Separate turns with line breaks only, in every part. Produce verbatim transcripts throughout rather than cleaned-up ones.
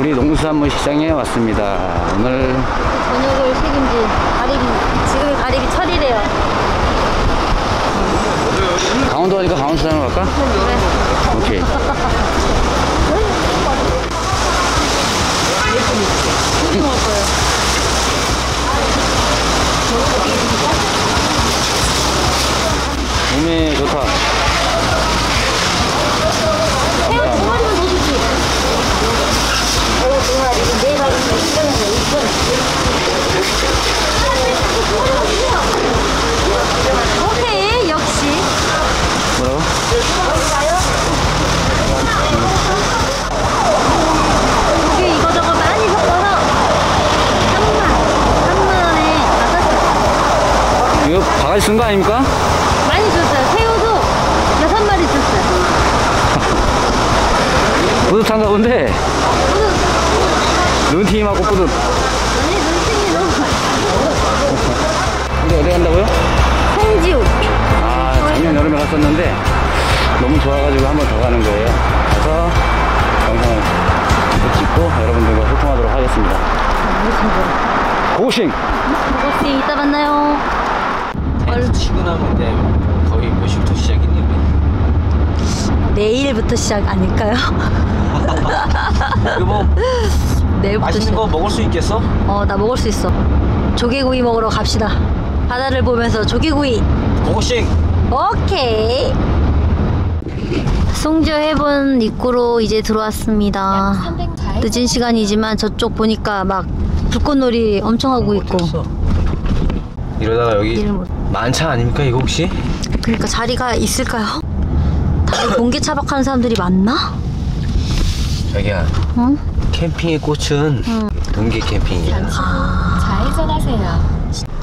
우리 농수산물 시장에 왔습니다. 오늘
저녁을 책임진 가리비, 지금 가리비 철이래요.
강원도 가니까 강원도 시장으로 갈까?
네.
오케이.
먹을 거예요.
몸에 좋다.
새우 두 마리만 더 주지. 새우 두 마리, 네 마리, 육 분. 오케이, 역시.
뭐라고?
고기 이거저거 많이 섞어서 삼만, 삼만 원에 다섯.
이거 바가지 쓴 거 아닙니까?
많이 줬어요. 새우도 여섯 마리 줬어요.
뿌듯한가 본데? 눈팅하고 뿌듯.
아니, 눈팅이 너무
근데 어디 간다고요?
홍지우.
아, 작년 여름에 갔었는데 너무 좋아가지고 한 번 더 가는 거예요. 가서 영상을 또 찍고 여러분들과 소통하도록 하겠습니다. 고고싱!
고고씨 이따 만나요.
얼 치고 나면 거의 몇 시부터 시작이니?
내일부터 시작 아닐까요?
이거 뭐
내일부터
맛있는
시작.
거 먹을 수 있겠어?
어, 나 먹을 수 있어. 조개구이 먹으러 갑시다. 바다를 보면서 조개구이.
고고싱!
오케이. 송주 해변 입구로 이제 들어왔습니다. 늦은 시간이지만 저쪽 보니까 막 불꽃놀이 엄청 하고 있고.
이러다가 여기
일을 못-
만차 아닙니까 이거 혹시?
그러니까 자리가 있을까요? 다들 공개 차박하는 사람들이 많나?
자기야,
응?
캠핑의 꽃은
응.
동계 캠핑이야.
좌회전하세요.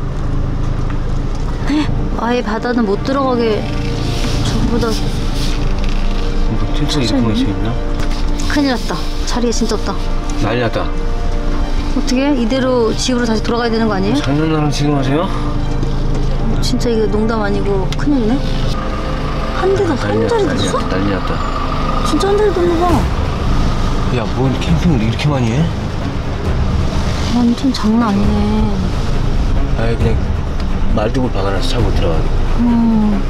아예 바다는 못 들어가게 전부 다
뭐 텐트 이렇게
천천히.
있나?
큰일 났다. 자리가 진짜 없다.
난리 났다.
어떻게? 이대로 집으로 다시 돌아가야 되는 거 아니에요?
장난하는 지금 하세요?
진짜 이거 농담 아니고 큰일이네? 한 대가 한 자리
난리
뒀어?
났다. 난리 났다.
진짜 한 자리 뒀나 봐.
야, 뭔 캠핑을 이렇게 많이 해?
완전 장난 아니네.
아예 그냥 말뚝을 박아놔서 차 못 들어가게.
음,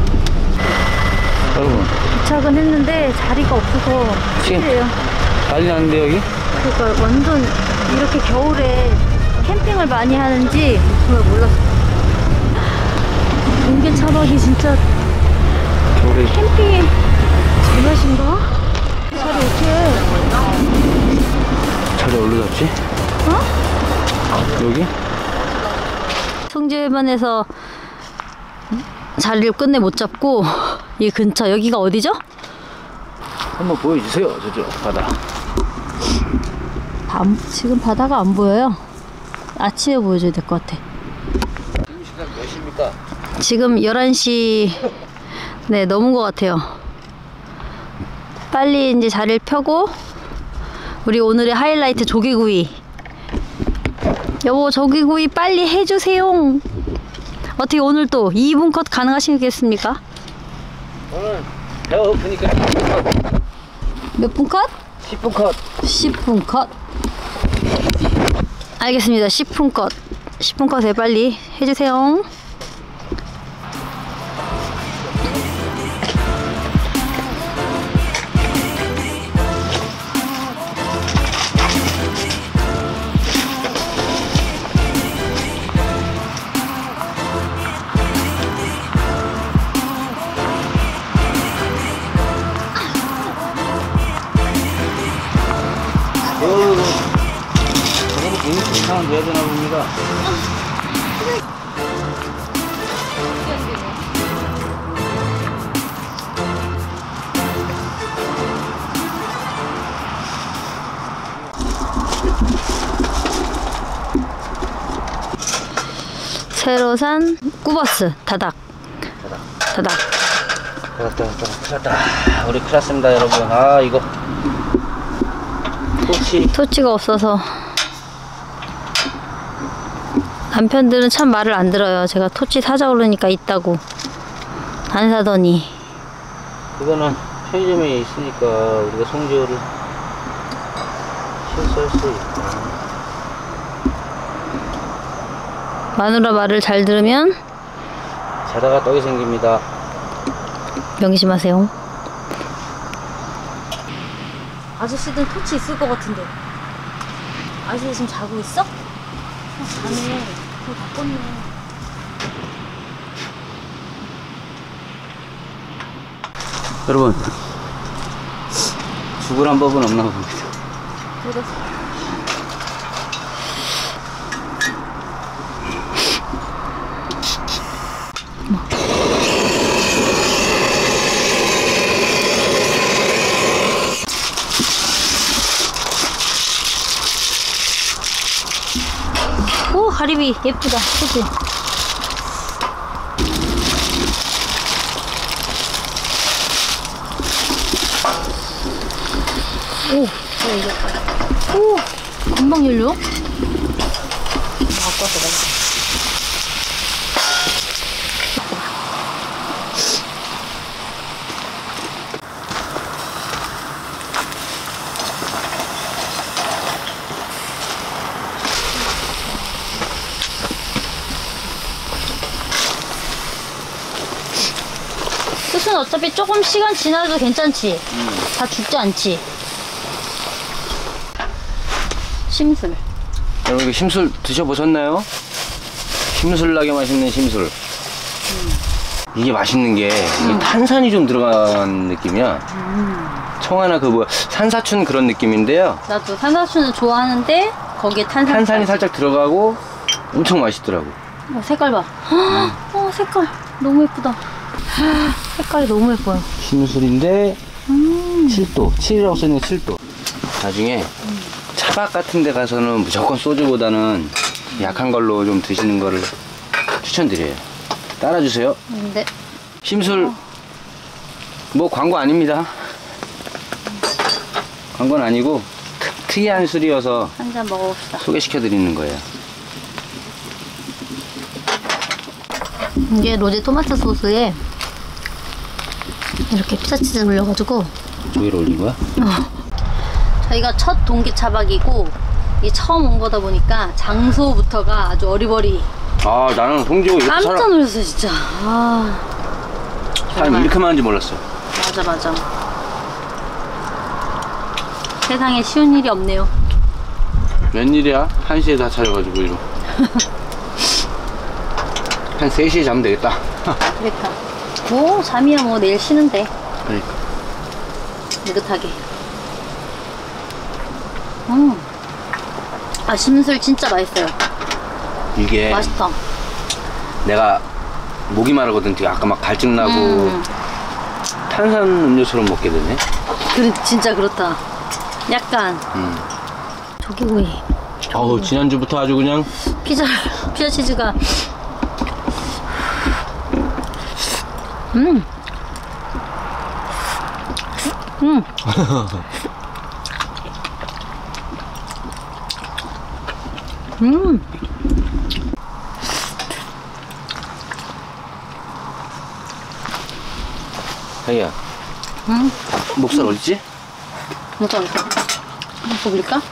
여러분,
도착은 했는데 자리가 없어서 큰일이에요.
난리 났는데 여기?
그러니까 완전 이렇게 겨울에 캠핑을 많이 하는지 정말 몰랐어. 공개 차박이 진짜
겨울에
캠핑이 제맛인가? 자리 어떻게 해?
자리 어디로 잡지?
어?
여기?
송주해변에서 자리를 끝내 못 잡고 이 근처 여기가 어디죠?
한번 보여주세요. 저쪽 바다.
안, 지금 바다가 안 보여요. 아침에 보여줘야 될 것 같아.
시간 몇 시입니까?
지금 열한 시 네 넘은 것 같아요. 빨리 이제 자리를 펴고 우리 오늘의 하이라이트 조개구이. 여보 조개구이 빨리 해주세요. 어떻게 오늘 또 이 분 컷 가능하시겠습니까?
오늘 배가 고프니까
몇 분 컷?
십 분 컷.
십 분 컷. 알겠습니다. 십 분 컷. 십 분 컷에 빨리 해주세요.
저거는 굉장히 이상한 데야 되나 봅니다.
새로 산 꾸버스 다닥. 다닥.
왔다 왔다 큰일 났다. 우리 큰일 났습니다 여러분. 아 이거 토치
토치가 없어서 남편들은 참 말을 안 들어요. 제가 토치 사자 그러니까 있다고 안 사더니.
그거는 편의점에 있으니까 우리가 송지효를 실수할 수 있고.
마누라 말을 잘 들으면
자다가 떡이 생깁니다.
명심하세요. 아저씨들 토치 있을 것 같은데. 아저씨 지금 자고 있어? 어, 자네. 그거 바꿨네.
여러분, 죽으란 법은 없나 봅니다.
그래. 오, 가리비 예쁘다. 그치? 오, 어, 오, 금방 열려? 아까워, 내가. 뜻은 어차피 조금 시간 지나도 괜찮지?
음.
다 죽지 않지? 심술.
여러분, 이거 심술 드셔보셨나요? 심술나게 맛있는 심술.
음.
이게 맛있는 게 이게
음.
탄산이 좀 들어간 느낌이야.
음.
청아나 그 뭐 산사춘 그런 느낌인데요.
나도 산사추는 좋아하는데 거기에 탄산
탄산이 살짝 들어가고 엄청 맛있더라고.
어, 색깔 봐. 어, 색깔 너무 예쁘다. 색깔이 너무 예뻐요.
심술인데
음.
칠 도, 칠이라고 써있는 칠 도. 나중에 차박 같은 데 가서는 무조건 소주보다는 약한 걸로 좀 드시는 거를 추천드려요. 따라주세요.
근데
심술 뭐 광고 아닙니다. 광고는 아니고 특, 특이한 술이어서
한 잔 먹어봅시다.
소개시켜 드리는 거예요.
이게 로제 토마토 소스에 이렇게 피자치즈 올려가지고
조개를 올린 거야?
저희가 첫 동기 차박이고 이게 처음 온 거다 보니까 장소부터가 아주 어리버리.
아, 나는 송지호 이렇게
깜짝
살아,
놀랐어 진짜. 아,
사람이 이렇게 많은지 몰랐어.
맞아 맞아. 세상에 쉬운 일이 없네요.
웬일이야? 한 시에 다 차려가지고 이러. 한 세 시에 자면 되겠다.
그러니까 뭐 잠이야 뭐 내일 쉬는데
그러니까.
느긋하게. 음. 아, 심술 진짜 맛있어요.
이게
맛있다.
내가 목이 마르거든. 되게 아까 막 갈증 나고
음.
탄산 음료처럼 먹게 되네.
그 진짜 그렇다. 약간
음.
조개구이.
어우, 지난주부터 아주 그냥
피자 피자 치즈가 음. 음. 음.
자기야,
음.
목살 어딨지?
뭐가 어디? 먹을까?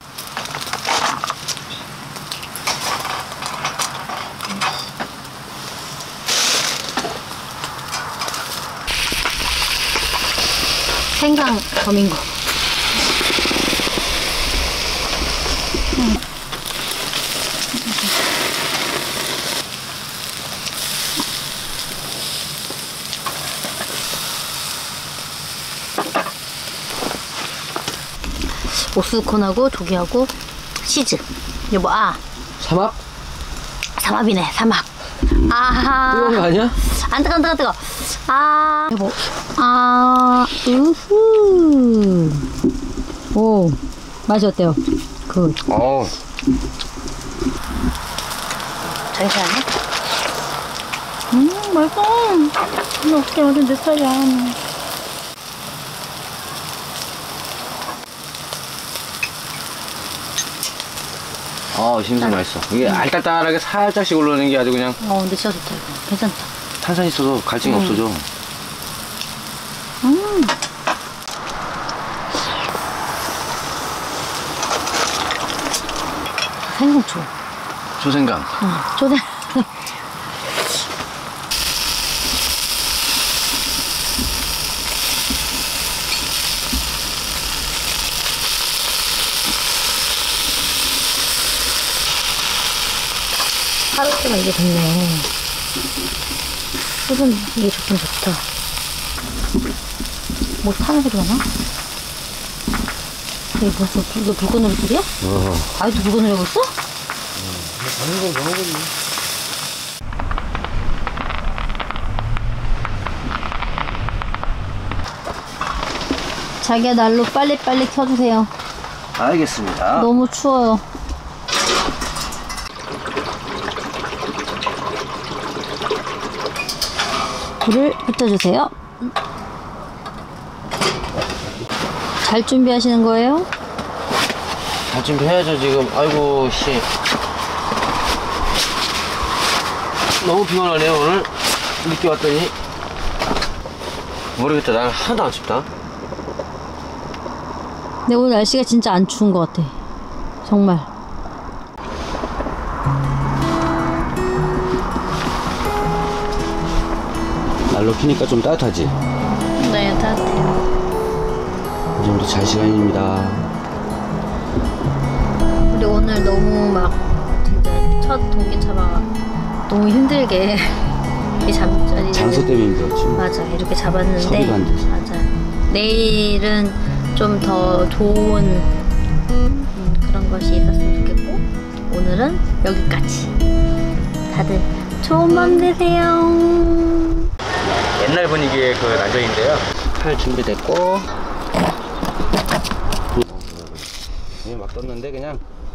생강 점인 거. 음. 옥수콘하고 조개하고 치즈. 여보, 아
삼합?
삼합이네. 삼합. 아하.
뜨거운 거 아니야?
안 뜨거, 안 뜨거, 안 뜨거. 아, 여보. 아, 우후. 오, 맛이 어때요? 굿.
어.
잠시만요. 음, 맛있어. 근데 어떻게 완전 내 스타일이야.
어, 심술 맛있어. 이게 알딸딸하게 살짝씩 올라오는 게 아주 그냥
어, 근데 진짜 좋다, 이거. 괜찮다.
탄산이 있어서 갈증이
음.
없어져.
음. 생선초.
조생강.
응, 초대. 카로트가 이게 좋네. 수분 이게 좋긴 좋다. 뭐 타는 소리가 나? 이게 무슨 불, 이거 불꽃놀이 소리야?
어.
아이도 불꽃놀이 하고 있어?
하는 건 그런 거지.
자기야 난로 빨리빨리 켜주세요.
알겠습니다.
너무 추워요. 불을 붙여주세요. 잘 준비하시는 거예요?
잘 준비해야죠 지금. 아이고 씨. 너무 피곤하네요 오늘. 늦게 왔더니. 모르겠다. 날 하나도 안 춥다.
근데 오늘 날씨가 진짜 안 추운 것 같아. 정말.
날로 피니까 좀 따뜻하지?
네, 따뜻해요.
이제 우리 잘 시간입니다.
우리 오늘 너무 막 진짜 첫 동기차가 너무 힘들게 이 잠자리를
장소 때문에 힘들었지.
맞아 이렇게 잡았는데
소리가 안 돼서.
맞아 내일은 좀 더 좋은 음, 그런 것이 있었으면 좋겠고 오늘은 여기까지. 다들 좋은 밤 되세요.
옛날 분위기의 그 라면인데요. 팔 준비됐고. 막 떴는데 그냥